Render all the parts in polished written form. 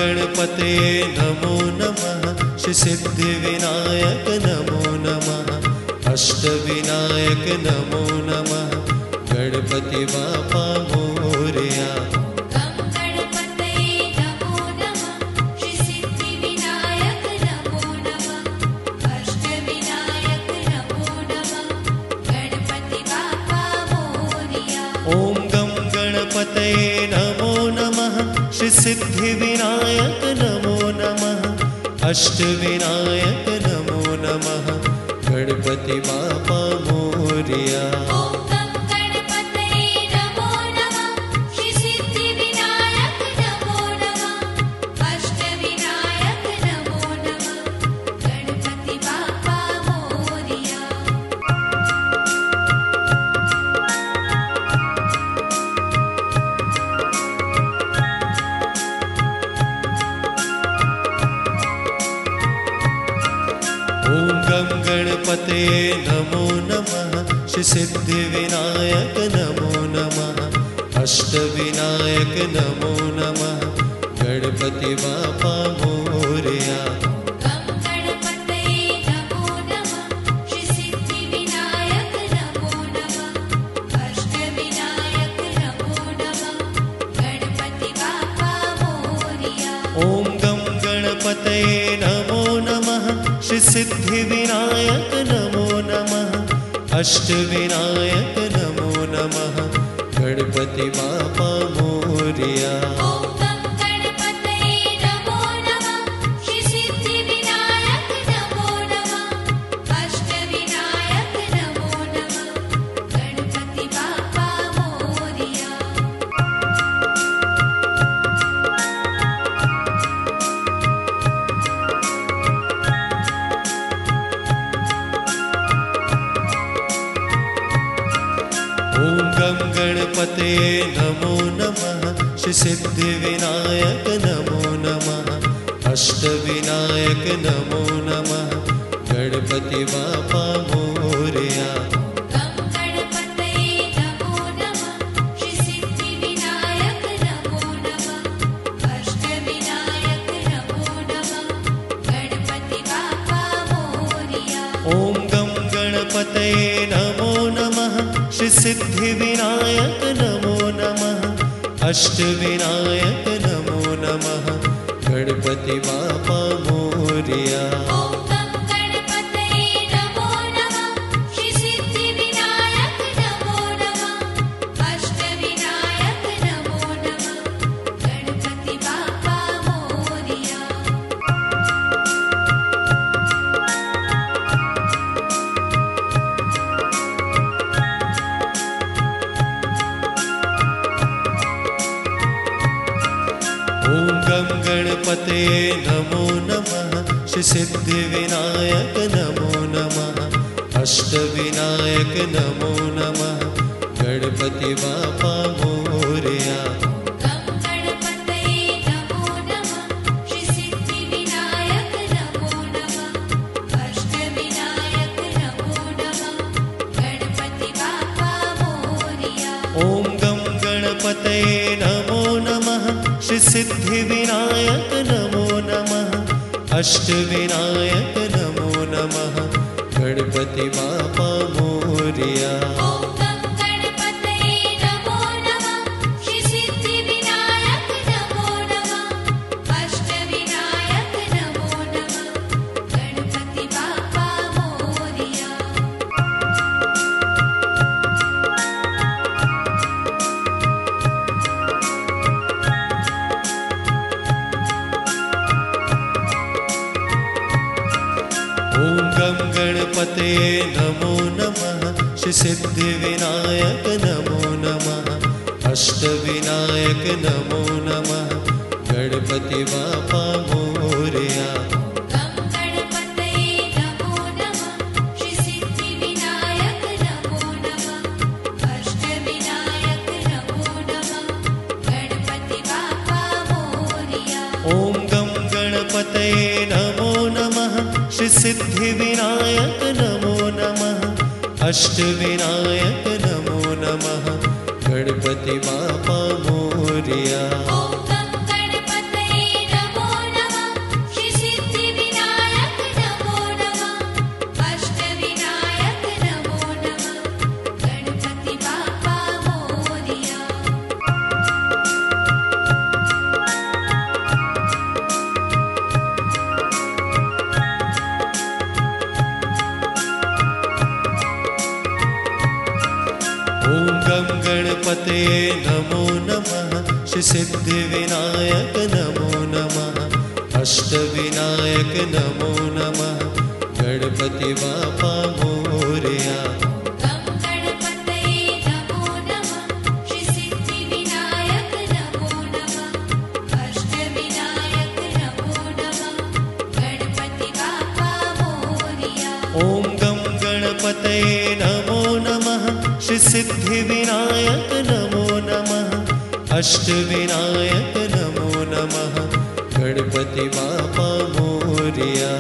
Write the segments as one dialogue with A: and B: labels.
A: गणपते नमो नमः। श्री सिद्धिविनायक नमो नमः। अष्टविनायक नमो नमः। गणपति बापा मोरया। ओम गम गणपतये नमो नमः। श्री सिद्धिविनायक नमो नमः। अष्टविनायक नमो नमः। गणपति बापा मोरया। ओम गम गणपतये नमो नमः। श्री सिद्धिविनायक नमो नमः। अष्टविनायक नमो नमः। गणपति बापा मोरया। ओम गम गणपतये नमो नमः। श्री सिद्धिविनायक नमो नमः। अष्टविनायक नमो नमः। गणपति बापा मोरया। ओम गम गणपतये नमो नमः। श्री सिद्धिविनायक नमो नमः। अष्टविनायक नमो नमः। गणपति बापा मोरया। ओम गम गणपतये नमो नमः। श्री सिद्धिविनायक नमो नमः। अष्टविनायक नमो नमः। गणपति बापा मोरया। ओम गम गणपतये नमो नमः। श्री सिद्धिविनायक नमो नमः। अष्टविनायक नमो नमः। गणपति बापा मोरया। ओम गम गणपतये नमो नमः। श्री सिद्धिविनायक नमो नमः। अष्टविनायक नमो नमः। गणपति बापा मोरया। ओम गम गणपतये नमो नमः। श्री सिद्धिविनायक नमो नमः। अष्टविनायक नमो नमः। गणपति बापा मोरया। ओम गम गणपतये नमो नमः। श्री सिद्धिविनायक नमो नमः। अष्टविनायक नमो नमः। गणपति बापा मोरया।
B: ओम गम गणपतये नमो
A: गणपतये नमो नमः। श्री सिद्धिविनायक नमो नमः। अष्टविनायक नमो नमः। गणपति बापा मोरया। ओम गम गणपतये नमो नमः। श्री सिद्धिविनायक नमो नमः। अष्टविनायक नमो नमः। गणपति बापा मोरया।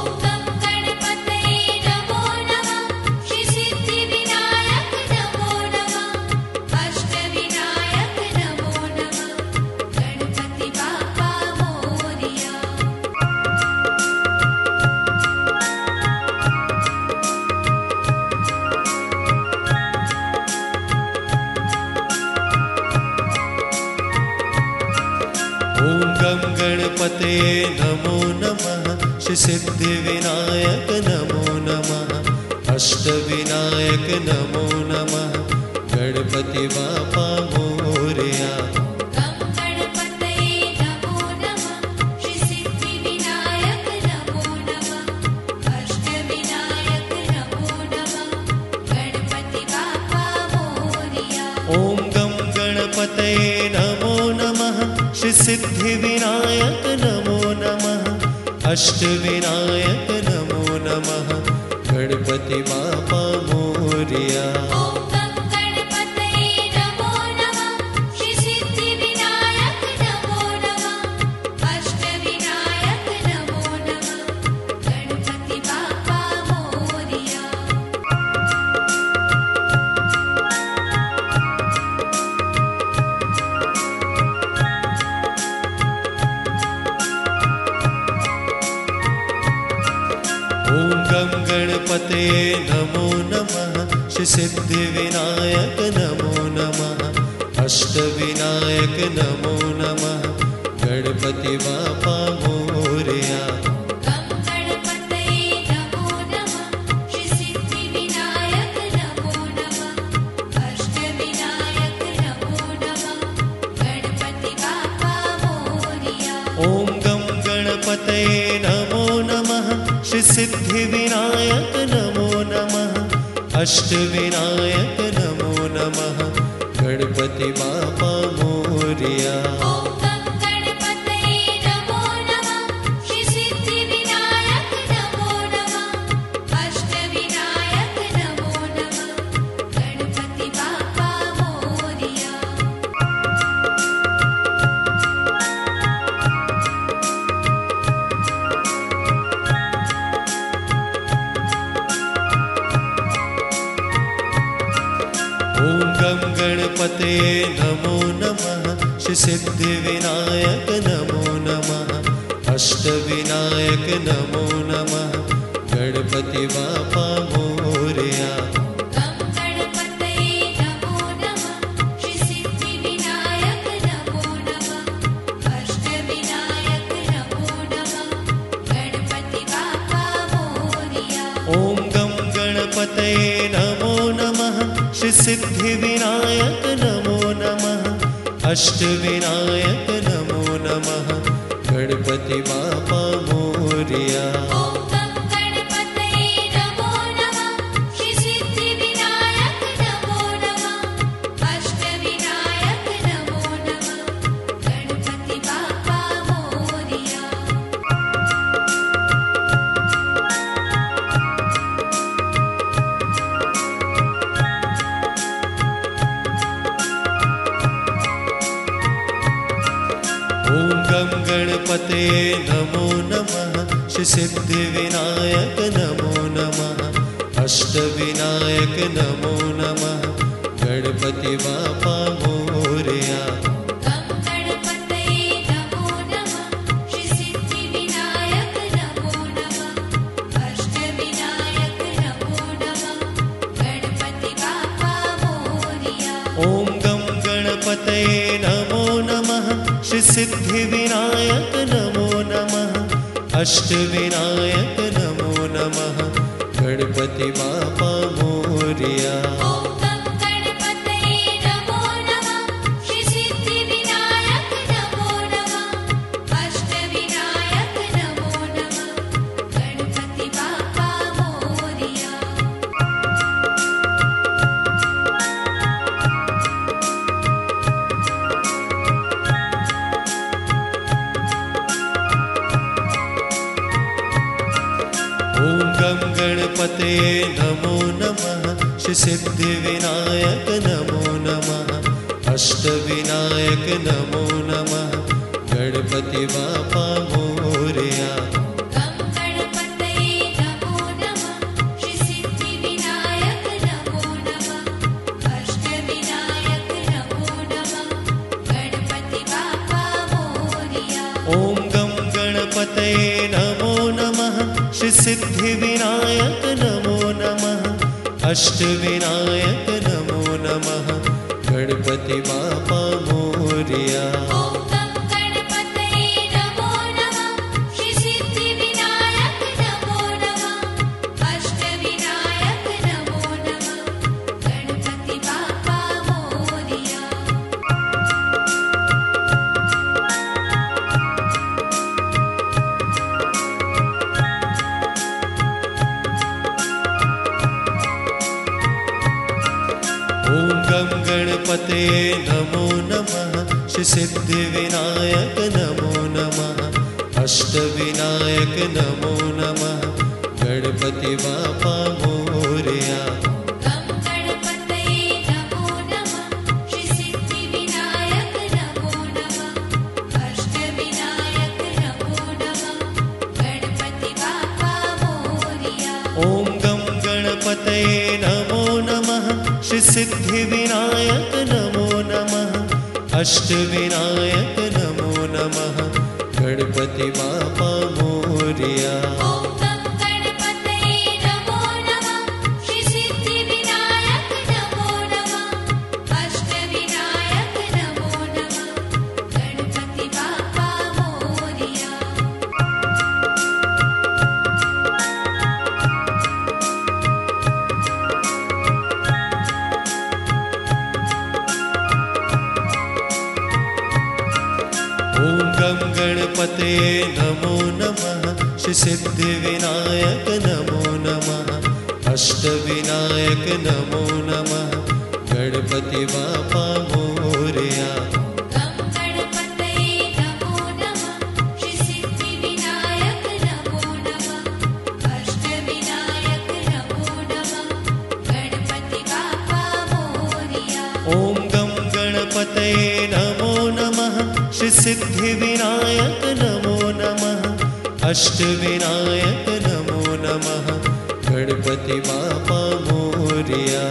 A: ओम गम गणपतये नमो नमः। श्री सिद्धिविनायक नमो नमः। अष्टविनायक नमो नमः। गणपति बापा मोरया। ओम गम गणपतये नमो नमः। श्री सिद्धिविनायक नमो नमः। अष्टविनायक नमो नमः। गणपति बापा मोरया। ओम गम गणपतये नमो नमः। श्री सिद्धिविनायक नमो नमः। अष्टविनायक नमो नमः। गणपति बापा मोरया। ओम गम गणपतये नमो नमः। श्री सिद्धिविनायक नमो नमः। अष्टविनायक नमो नमः। गणपति बापा मोरया। ओम गम गणपतये नमो नमः। श्री सिद्धिविनायक नमो नमः। अष्टविनायक नमो नमः। गणपति बापा मोरया। ओम गम गणपतये नमो नमः। श्री सिद्धिविनायक नमो नमः। अष्टविनायक नमो नमः। गणपति बापा मोरया। ओम गम गणपतये नमो नमः। श्री सिद्धिविनायक नमो नमः। अष्टविनायक नमो नमः। गणपति बापा मोरया। ओम गम गणपतये नमो नमः। श्री सिद्धिविनायक नमो नमः। अष्टविनायक नमो नमः। गणपति बापा मोरया।
B: ओम गम गणपतये
A: गणपतये नमो नमः श्री सिद्धिविनायक नमो नमः अष्टविनायक नमो नमः गणपति बापा मोरया। ओम गं गणपतये नमो नमः श्री सिद्धिविनायक नमो नमः अष्टविनायक नमो नमः गणपति बापा मोरया। ओम गं गणपतये नमो नमः श्री सिद्धिविनायक नमो नमः अष्टविनायक नमो नमः गणपति बापा मोरया। ओम गं गणपतये नमो नमः श्री सिद्धिविनायक नमो नमः अष्टविनायक नमो नमः गणपति बापा मोरया। ओम गं गणपतये नमो नमः श्री सिद्धिविनायक नमो नमः अष्टविनायक नमो नमः गणपति बापा मोरया। ओम गं गणपतये नमो नमः श्री सिद्धिविनायक नमो नमः अष्टविनायक नमो नमः गणपति बापा मोरया।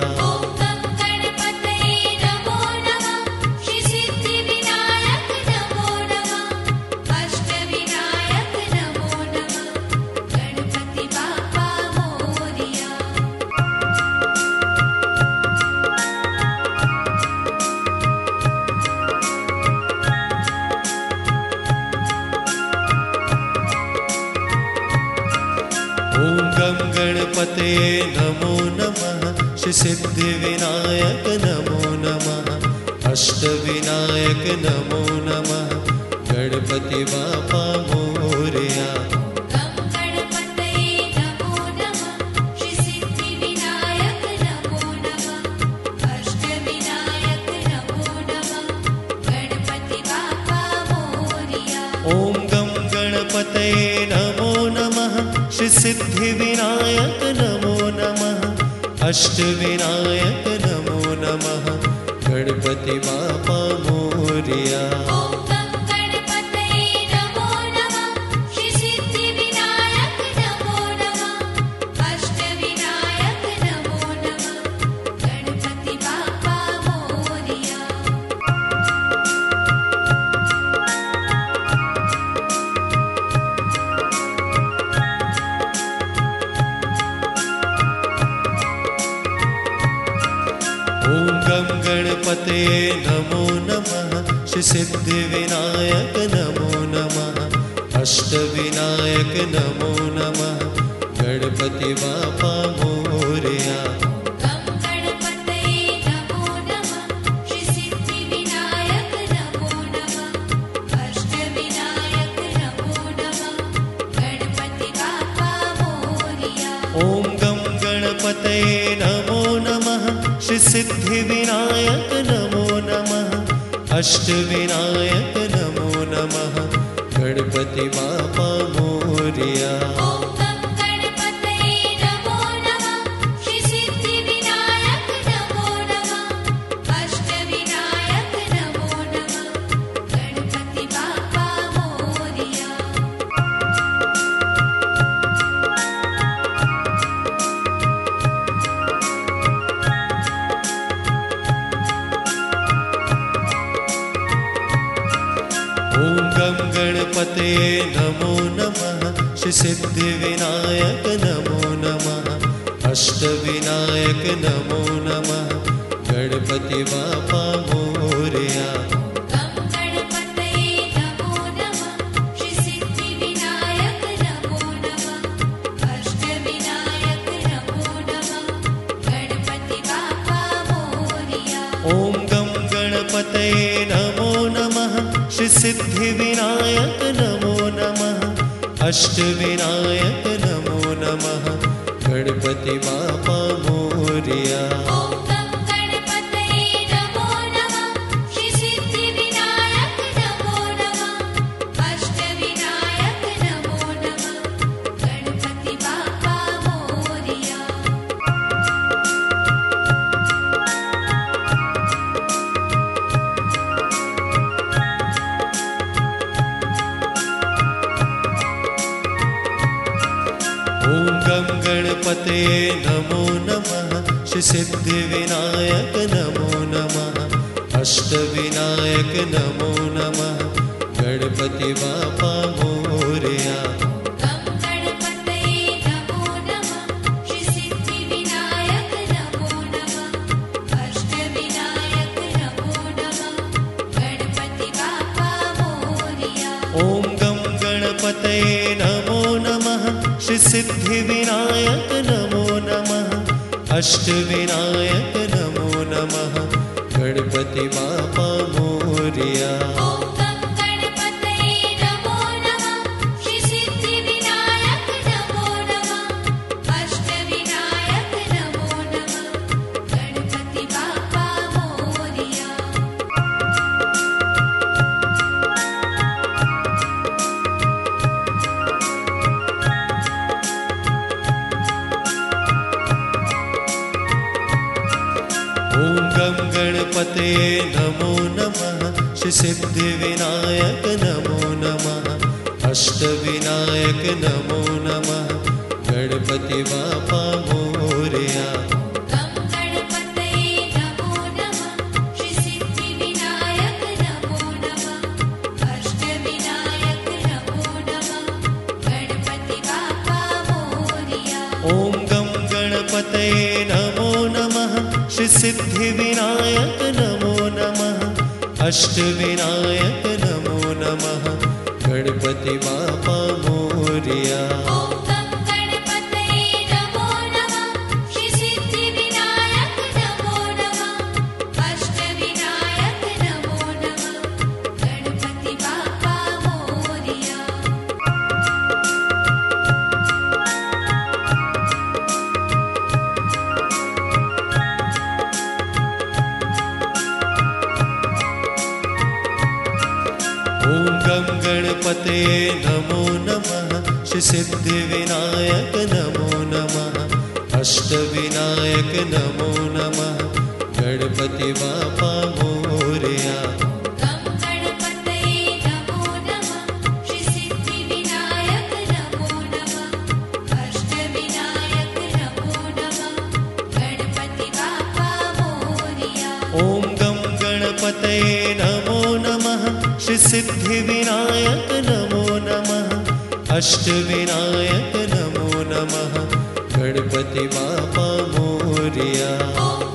A: ओम गं गणपतये नमो नमः श्री सिद्धिविनायक नमो नमः अष्टविनायक नमो नमः गणपति बापा मोरया। ओम गं गणपतये नमो नमः श्री सिद्धिविनायक नमो नमः अष्टविनायक नमो नमः गणपति बापा मोरया। ओम गं गणपतये नमो नमः श्री सिद्धिविनायक नमो नमः अष्टविनायक नमो नमः गणपति बापा मोरया। ओम गं गणपतये नमो नमः श्री सिद्धिविनायक नमो नमः अष्टविनायक नमो नमः गणपति बापा मोरया।
B: ओम गं गणपतये नमो
A: श्री सिद्धिविनायक नमो नमः। अष्टविनायक नमो नमः। गणपति बाप्पा मोरया। ओम गम गणपतये नमो नमः। श्री सिद्धिविनायक नमो नमः। अष्टविनायक नमो नमः। गणपति बाप्पा मोरया। ओम गम गणपतये नमो नमः। श्री सिद्धिविनायक नमो नमः। अष्टविनायक नमो नमः। गणपति बाप्पा मोरया। ओम गम गणपतये नमो नमः। श्री सिद्धिविनायक नमो नमः। अष्टविनायक नमो नमः। गणपति बाप्पा मोरया। ओम गम गणपतये नमो नमः। श्री सिद्धिविनायक नमो नमः। अष्टविनायक नमो नमः। गणपति बाप्पा मोरया। ओम गम गणपतये नमो नमः। श्री सिद्धिविनायक नमो नमः। अष्टविनायक नमो नमः। गणपति बाप्पा मोरया। ओम गम गणपतये नमो नमः। श्री सिद्धिविनायक नमो नमः। अष्टविनायक नमो नमः। गणपति बाप्पा मोरया। ओम गम गणपतये नमो नमः। श्री सिद्धिविनायक नमो नमः। अष्टविनायक नमो नमः। गणपति बाप्पा मोरया।